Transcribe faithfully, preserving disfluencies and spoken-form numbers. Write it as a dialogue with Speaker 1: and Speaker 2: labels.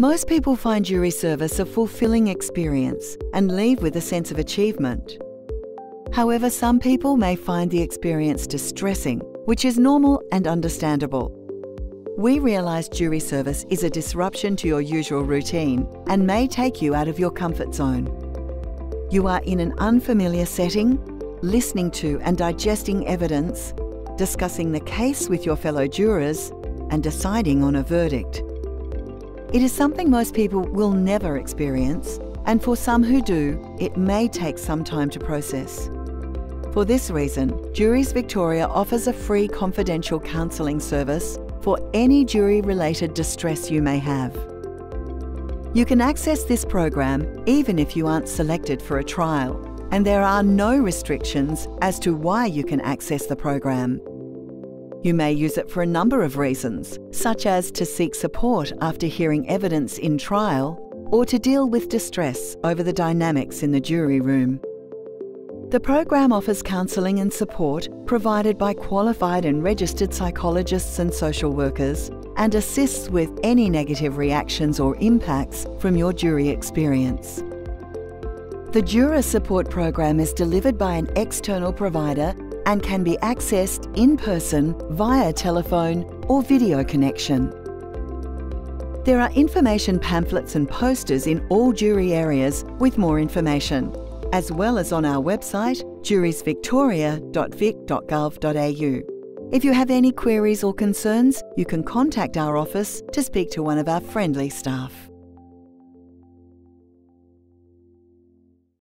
Speaker 1: Most people find jury service a fulfilling experience and leave with a sense of achievement. However, some people may find the experience distressing, which is normal and understandable. We realise jury service is a disruption to your usual routine and may take you out of your comfort zone. You are in an unfamiliar setting, listening to and digesting evidence, discussing the case with your fellow jurors, and deciding on a verdict. It is something most people will never experience, and for some who do, it may take some time to process. For this reason, Juries Victoria offers a free confidential counselling service for any jury-related distress you may have. You can access this program even if you aren't selected for a trial, and there are no restrictions as to why you can access the program. You may use it for a number of reasons, such as to seek support after hearing evidence in trial, or to deal with distress over the dynamics in the jury room. The program offers counselling and support provided by qualified and registered psychologists and social workers, and assists with any negative reactions or impacts from your jury experience. The Juror Support Program is delivered by an external provider and can be accessed in person, via telephone or video connection. There are information pamphlets and posters in all jury areas with more information, as well as on our website juries victoria dot vic dot gov dot a u. If you have any queries or concerns, you can contact our office to speak to one of our friendly staff.